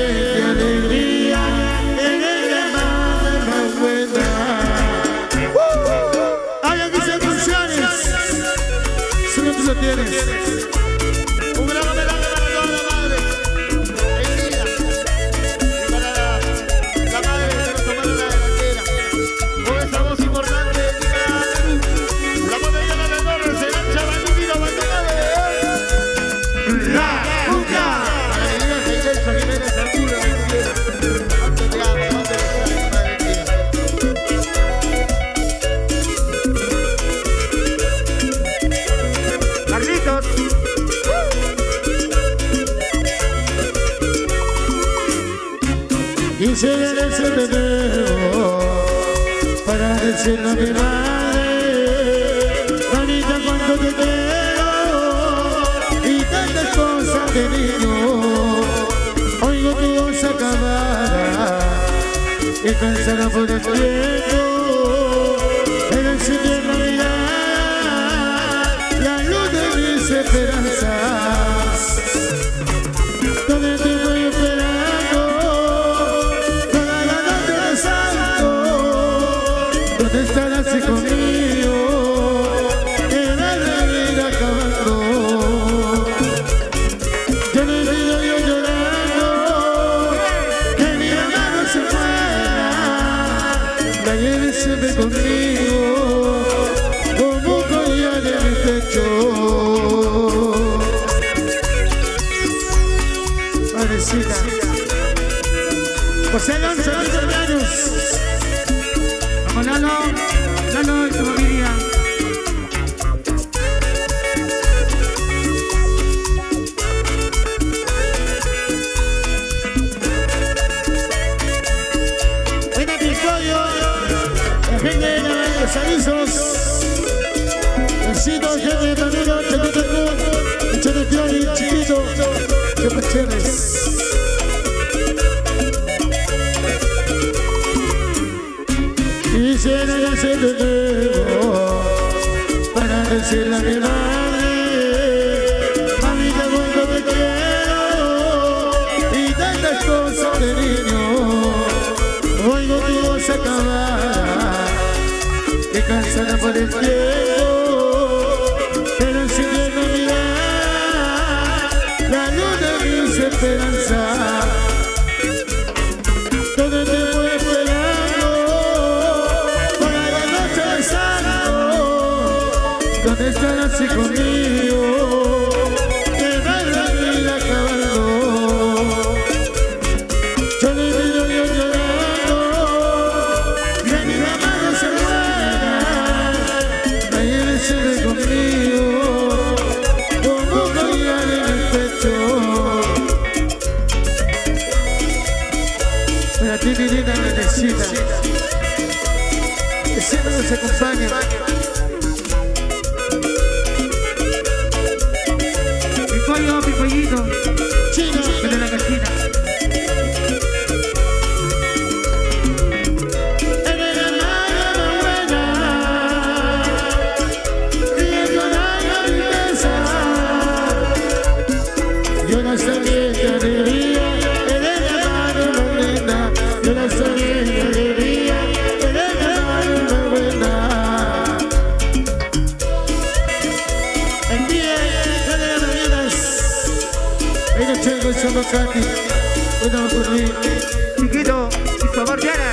siente alegría en el mar de Magüena. Hay aquí 6 funciones, solo tú lo tienes. Un gran homenaje para toda la madre. Quisiera ese video para decirle a mi madre, mamita, cuánto te quiero y tantas cosas de niño. Oigo tu voz acabada y cansada por el tiempo, pero si quiero mirar la luz de mis esperanzas. Todo el tiempo yo esperando toda la noche rezando. ¿Dónde estarás conmigo? Que la vida acabando. Yo no he ido yo llorando que mi mamá no se muera. La lleves siempre conmigo como un collar en mi pecho. Madrecita José Alonso, 11 años. Vamos, Lalo y su familia. Buena Picoyo, la gente de los avisos. Besitos, gente de Camilo, Chiquito, Pioli, Chiquito, que pasiones. Quisiera hacerlo nuevo para decirle a mi madre, mamita, cuánto te quiero y tantas cosas de niño. Oigo tu voz acabada y cansada por el tiempo, pero si quiero mirar la luz de mis esperanzas. Todo el tiempo esperando para la noche de santo. ¿Dónde estarás conmigo? Que va la vida acabando. Yo le pido yo llorando que mi mamá no se muera. La lleve siempre conmigo como un collar en el pecho. Para ti, mi linda bendecida, que siempre nos acompaña. Mi pollo, mi pollito, chino, de la cajita. En el mar de Magüena, riendo la tristeza, yo no sabía que alegría. Yo no sabía que alegría en el mar de Magüena. El día de las Navidades, ahí nos tengo el Samacati, cuidado por mí. Chiquito y su amor Diana.